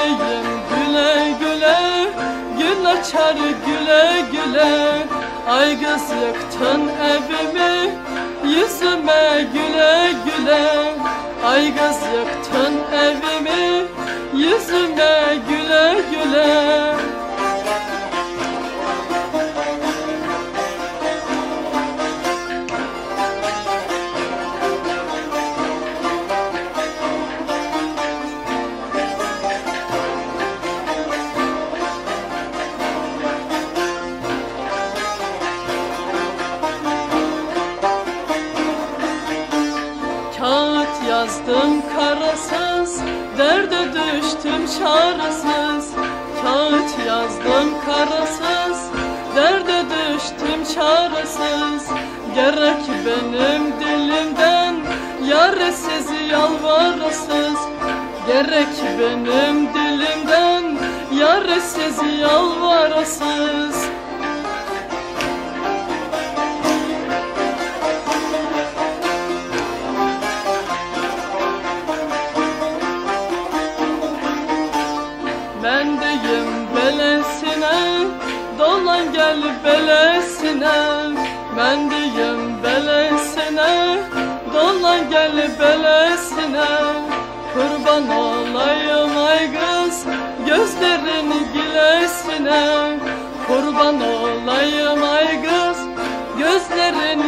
diyeyim güle güle, gül açar güle güle. Ay kız yıktın evimi, yüzüme güle güle. Ay kız yıktın evimi, yüzüme güle güle. Kağıt yazdım karasız, derde düştüm çaresiz. Kağıt yazdım karasız, derde düştüm çaresiz. Gerek benim dilimden yaresiz yalvarasız. Gerek benim dilimden yaresiz yalvarasız. Ben deyim belesine, dolan gel belesine. Ben deyim belesine, dolan gel belesine. Kurban olayım ay kız, gözlerin gilesine. Kurban olayım ay kız, gözlerin